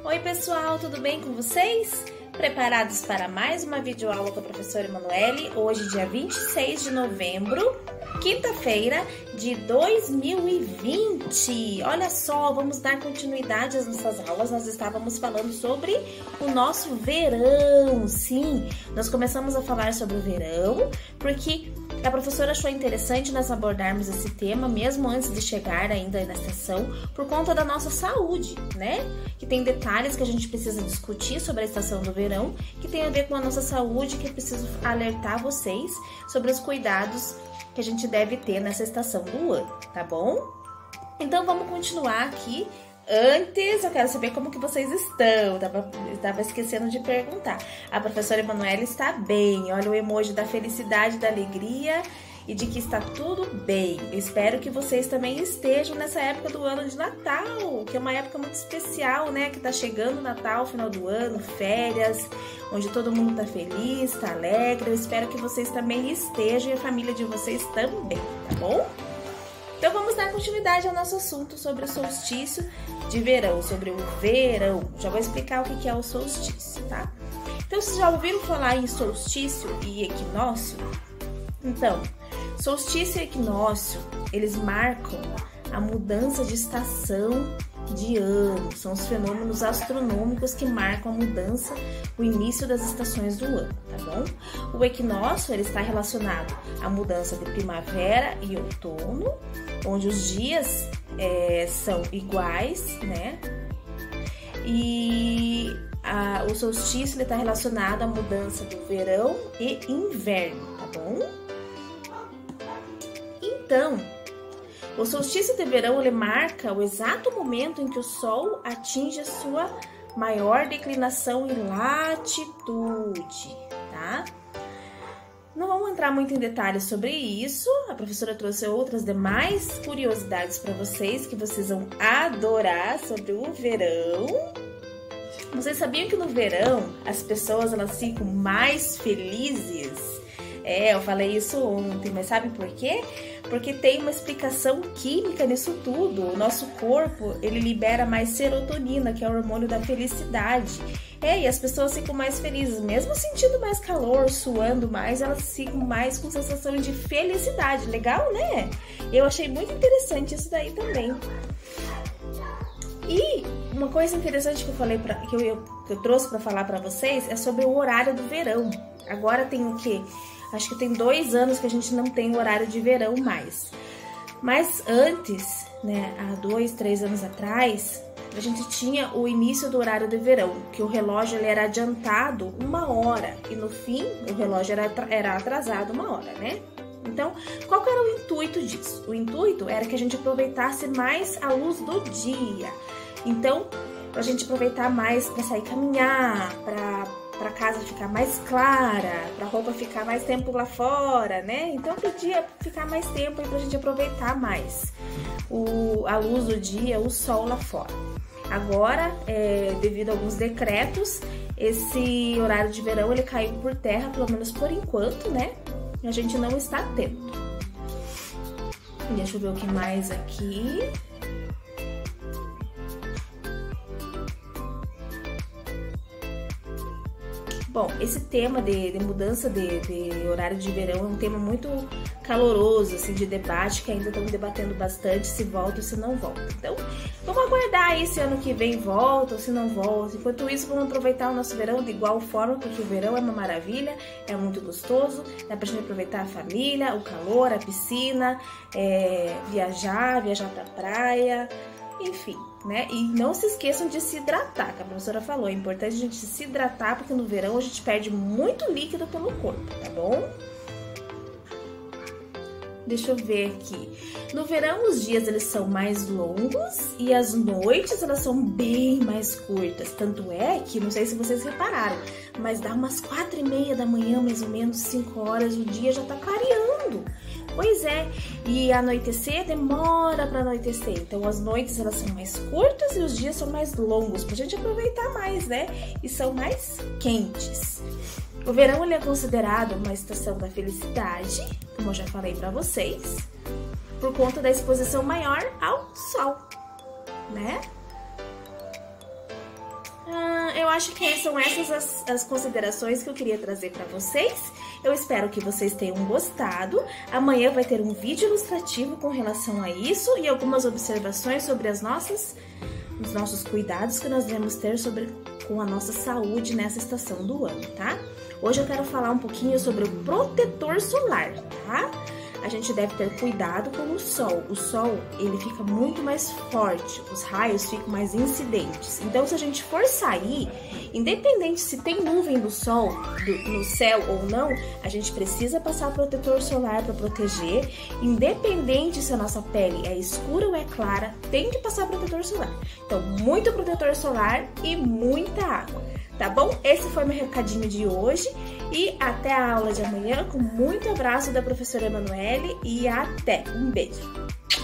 Oi pessoal, tudo bem com vocês? Preparados para mais uma videoaula com a professora Emanuele? Hoje, dia 26 de novembro, quinta-feira de 2020. Olha só, vamos dar continuidade às nossas aulas. Nós estávamos falando sobre o nosso verão. Sim, nós começamos a falar sobre o verão porque a professora achou interessante nós abordarmos esse tema, mesmo antes de chegar ainda na estação, por conta da nossa saúde, né? Que tem detalhes que a gente precisa discutir sobre a estação do verão, que tem a ver com a nossa saúde, que eu preciso alertar vocês sobre os cuidados que a gente deve ter nessa estação do ano, tá bom? Então vamos continuar aqui. Antes, eu quero saber como que vocês estão. Tava esquecendo de perguntar. A professora Emanuele está bem. Olha o emoji da felicidade, da alegria e de que está tudo bem. Eu espero que vocês também estejam nessa época do ano de Natal, que é uma época muito especial, né? Que tá chegando o Natal, final do ano, férias, onde todo mundo tá feliz, tá alegre. Eu espero que vocês também estejam e a família de vocês também, tá bom? Então vamos dar continuidade ao nosso assunto sobre o solstício de verão, sobre o verão. Já vou explicar o que é o solstício, tá? Então, vocês já ouviram falar em solstício e equinócio? Então, solstício e equinócio, eles marcam a mudança de estação de ano. São os fenômenos astronômicos que marcam a mudança, o início das estações do ano, tá bom? O equinócio, ele está relacionado à mudança de primavera e outono, onde os dias são iguais, né? E o solstício está relacionado à mudança do verão e inverno, tá bom? Então, o solstício de verão, ele marca o exato momento em que o Sol atinge a sua maior declinação e latitude, tá? Não vamos entrar muito em detalhes sobre isso. A professora trouxe outras demais curiosidades para vocês, que vocês vão adorar sobre o verão. Vocês sabiam que no verão as pessoas elas ficam mais felizes? Eu falei isso ontem, mas sabe por quê? Porque tem uma explicação química nisso tudo. O nosso corpo, ele libera mais serotonina, que é o hormônio da felicidade. E as pessoas ficam mais felizes, mesmo sentindo mais calor, suando mais, elas ficam mais com sensação de felicidade. Legal, né? Eu achei muito interessante isso daí também. E uma coisa interessante que eu falei que eu trouxe para falar para vocês é sobre o horário do verão. Agora tem o quê? Acho que tem 2 anos que a gente não tem o horário de verão mais. Mas antes, né, há 2, 3 anos atrás, a gente tinha o início do horário de verão, que o relógio ele era adiantado 1 hora e no fim o relógio era atrasado 1 hora, né? Então, qual que era o intuito disso? O intuito era que a gente aproveitasse mais a luz do dia. Então, pra gente aproveitar mais para sair caminhar, para casa ficar mais clara, para roupa ficar mais tempo lá fora, né? Então podia ficar mais tempo aí pra gente aproveitar mais a luz do dia, o sol lá fora. Agora, devido a alguns decretos, esse horário de verão ele caiu por terra, pelo menos por enquanto, né? A gente não está tendo. Deixa eu ver o que mais aqui. Bom, esse tema de mudança de horário de verão é um tema muito caloroso, assim, de debate, que ainda estamos debatendo bastante se volta ou se não volta. Então, vamos aguardar aí se ano que vem volta ou se não volta. Enquanto isso, vamos aproveitar o nosso verão de igual forma, porque o verão é uma maravilha, é muito gostoso, dá pra gente aproveitar a família, o calor, a piscina, viajar pra praia, enfim, né? E não se esqueçam de se hidratar, que a professora falou. É importante a gente se hidratar, porque no verão a gente perde muito líquido pelo corpo, tá bom? Deixa eu ver aqui. No verão, os dias eles são mais longos e as noites elas são bem mais curtas. Tanto é que, não sei se vocês repararam, mas dá umas 4:30 da manhã, mais ou menos 5 horas, o dia já tá clareando. Pois é, e anoitecer demora para anoitecer. Então as noites elas são mais curtas e os dias são mais longos, pra gente aproveitar mais, né? E são mais quentes. O verão ele é considerado uma estação da felicidade, como eu já falei para vocês, por conta da exposição maior ao sol, né? eu acho que são essas as considerações que eu queria trazer para vocês. Eu espero que vocês tenham gostado. Amanhã vai ter um vídeo ilustrativo com relação a isso e algumas observações sobre os nossos cuidados que nós devemos ter com a nossa saúde nessa estação do ano, tá? Hoje eu quero falar um pouquinho sobre o protetor solar, tá? A gente deve ter cuidado com o sol. O sol, ele fica muito mais forte, os raios ficam mais incidentes. Então, se a gente for sair, independente se tem nuvem do sol no céu ou não, a gente precisa passar protetor solar para proteger. Independente se a nossa pele é escura ou é clara, tem que passar protetor solar. Então, muito protetor solar e muita água. Tá bom? Esse foi meu recadinho de hoje e até a aula de amanhã com muito abraço da professora Emanuele e até! Um beijo!